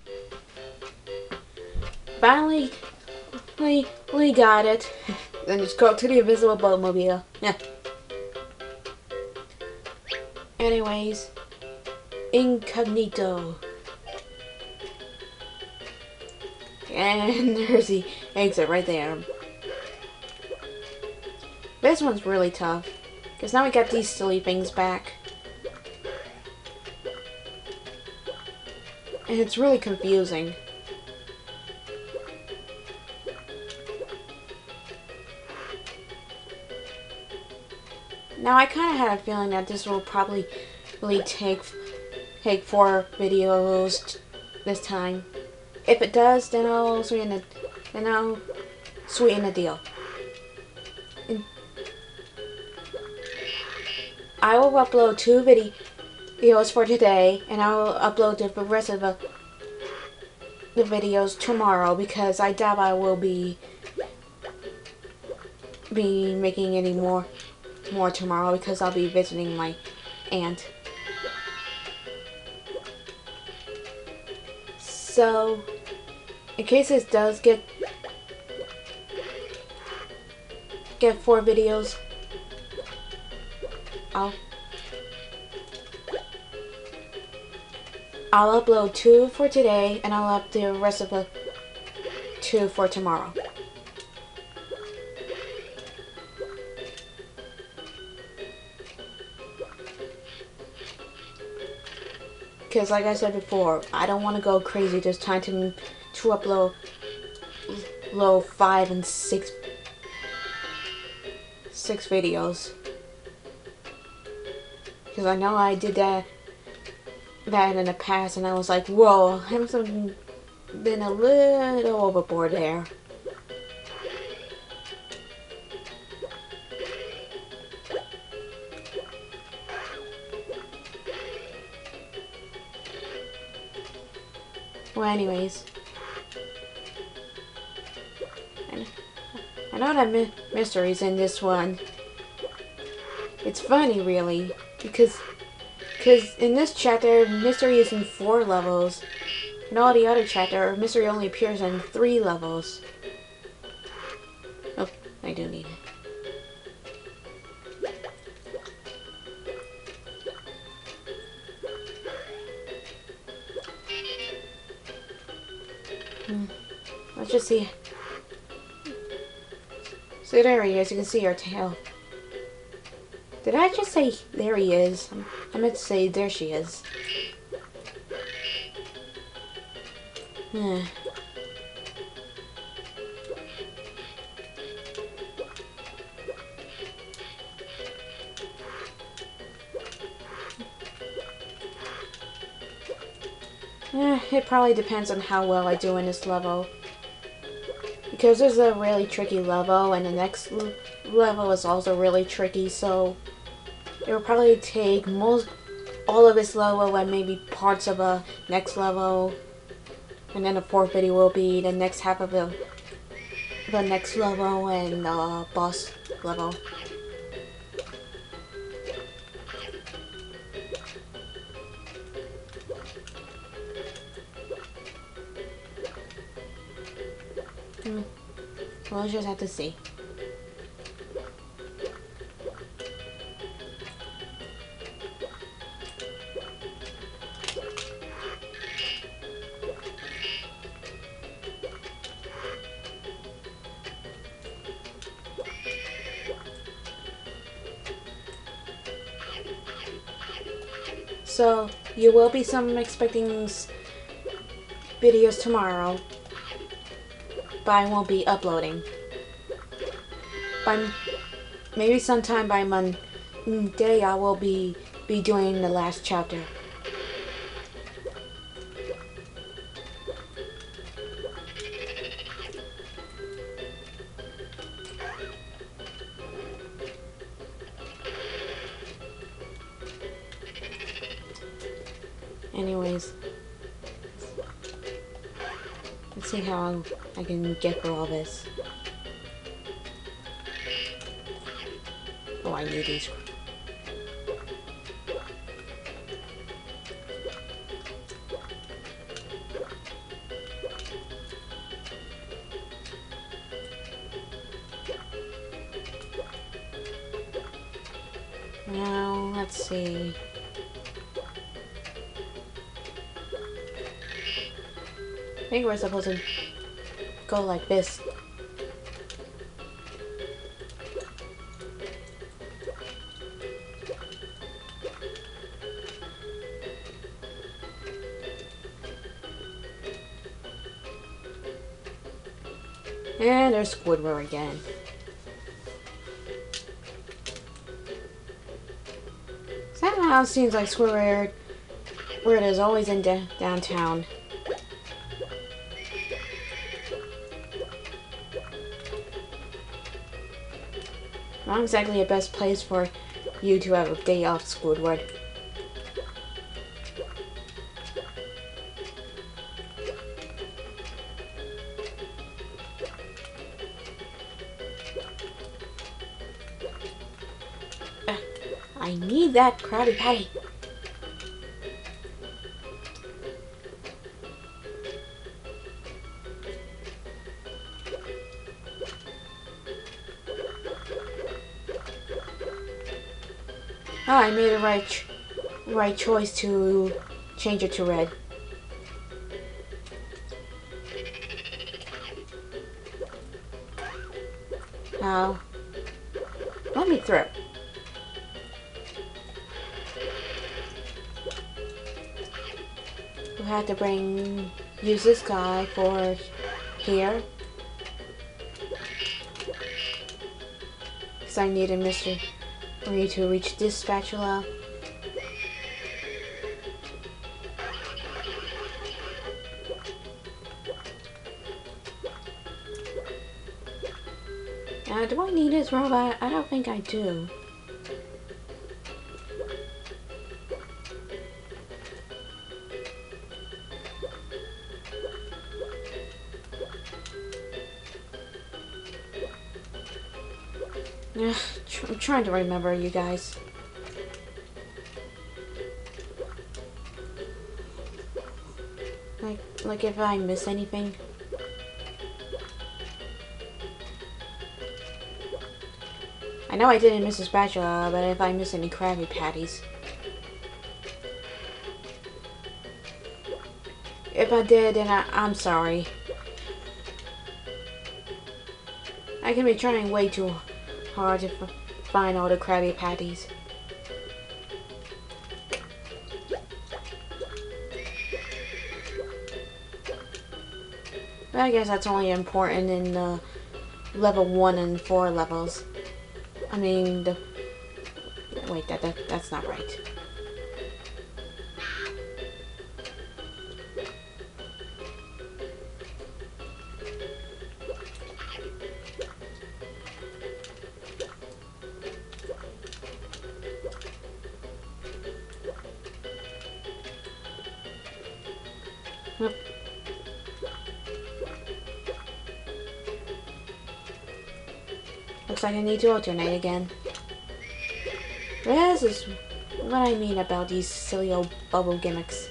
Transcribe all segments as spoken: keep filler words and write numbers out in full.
Finally, we, we got it. Then just go to the invisible boatmobile. Yeah. Anyways, incognito. And there's the exit right there. This one's really tough. Because now we got these silly things back. And it's really confusing. Now I kind of had a feeling that this will probably really take take four videos this time. If it does, then I'll sweeten the then I'll sweeten the deal. And I will upload two videos for today, and I will upload the rest of the the videos tomorrow because I doubt I will be be making any more. more tomorrow because I'll be visiting my aunt. So, in case this does get get four videos, I'll I'll upload two for today and I'll upload the rest of the two for tomorrow. Because like I said before, I don't want to go crazy just trying to, to upload low five and six six videos. Because I know I did that that in the past and I was like, whoa, I've been a little overboard there. Well, anyways, I know that my mystery's in this one. It's funny, really, because because in this chapter, mystery is in four levels. In all the other chapter, mystery only appears in three levels. Oh, I do need it. Hmm. Let's just see. So there he is. You can see her tail. Did I just say there he is? I meant to say there she is. Hmm. Eh, it probably depends on how well I do in this level. Because this is a really tricky level, and the next level is also really tricky, so it will probably take most all of this level and maybe parts of a next level, and then the fourth video will be the next half of the the next level and uh, boss level. Hmm. Well, we'll just have to see. So, you will be some expecting videos tomorrow, but I won't be uploading. By maybe sometime by Monday, I will be be doing the last chapter. Anyways, let's see how I can get through all this. Oh, I need these. Now, let's see. I think we're supposed to go like this. And there's Squidward again. Somehow it seems like Squidward Word is always in downtown. Not exactly the best place for you to have a day off, Squidward. I need that Krabby Patty. Oh, I made the right, ch right choice to change it to red. Now, let me through. We had to bring use this guy for here, because I needed Mister Marie to reach this spatula. Uh, do I need this robot? I don't think I do. I'm trying to remember, you guys. Like, like if I miss anything. I know I didn't miss a spatula, but if I miss any Krabby Patties. If I did, then I, I'm sorry. I can be trying way too hard to f find all the Krabby Patties. But I guess that's only important in the level one and four levels. I mean, the wait, that, that that's not right. Nope. Looks like I need to alternate again. This is what I mean about these silly old bubble gimmicks.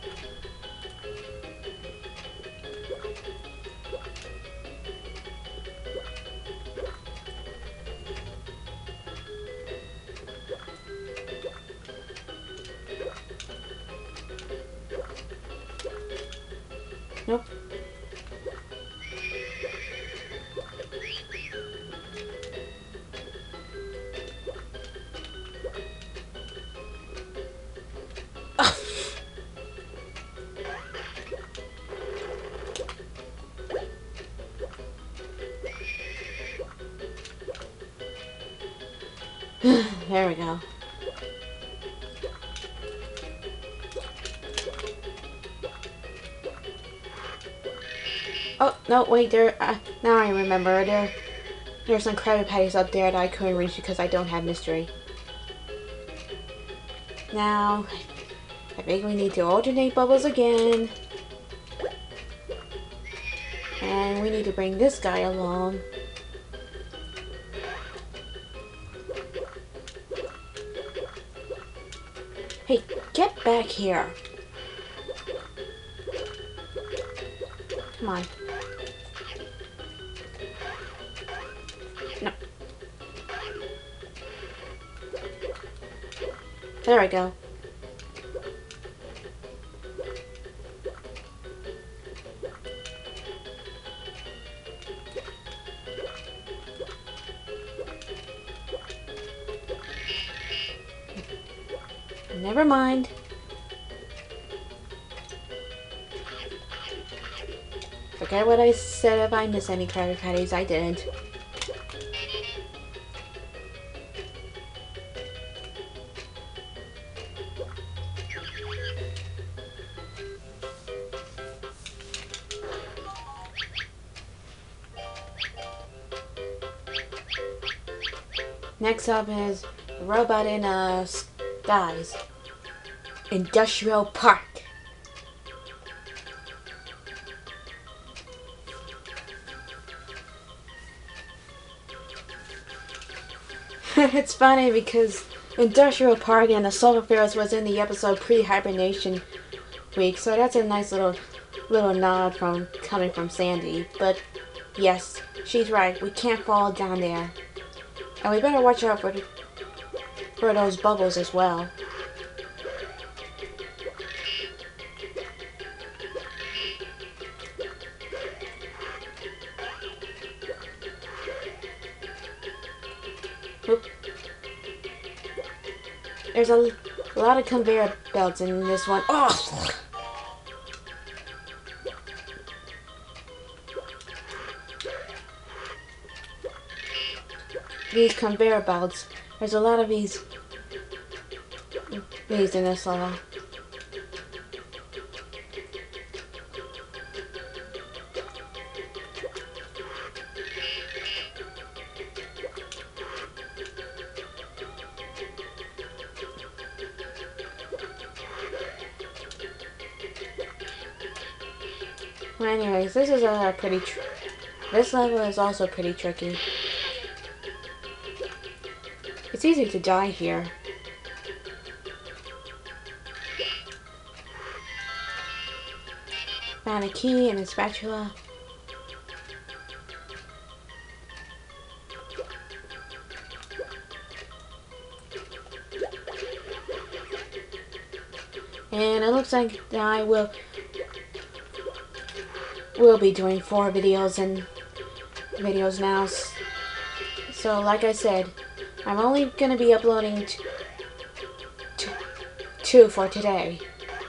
Nope. There we go. Oh, no, wait, there, uh, now I remember, there, there's some Krabby Patties up there that I couldn't reach because I don't have mystery. Now, I think we need to alternate bubbles again. And we need to bring this guy along. Hey, get back here. Come on. No. There we go. Never mind. Forget what I said if I miss any Krabby Patties. I didn't. Next up is Robot in uh, Skies. Industrial Park. It's funny because Industrial Park and the Solar Ferris was in the episode pre-hibernation week, so that's a nice little little nod from coming from Sandy. But yes, she's right. We can't fall down there, and we better watch out for the, for those bubbles as well. Oop. There's a, a lot of conveyor belts in this one. Oh! These conveyor belts. There's a lot of these these in this level. Well, anyways, this is a pretty. Tr this level is also pretty tricky. It's easy to die here. Found a key and a spatula. And it looks like I will will be doing four videos and videos now. So like I said, I'm only going to be uploading t t two for today.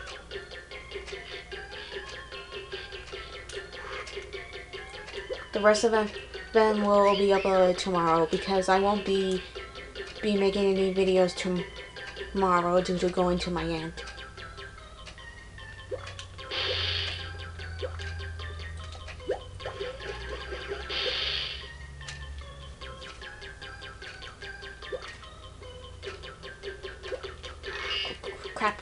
The rest of them then will be uploaded tomorrow because I won't be be making any videos tomorrow due to going to my aunt. Crap.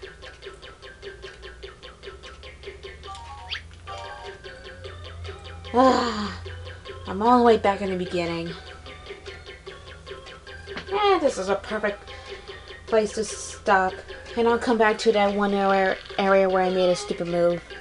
Ah, I'm all the way back in the beginning. Yeah, this is a perfect place to stop. And I'll come back to that one area, area where I made a stupid move.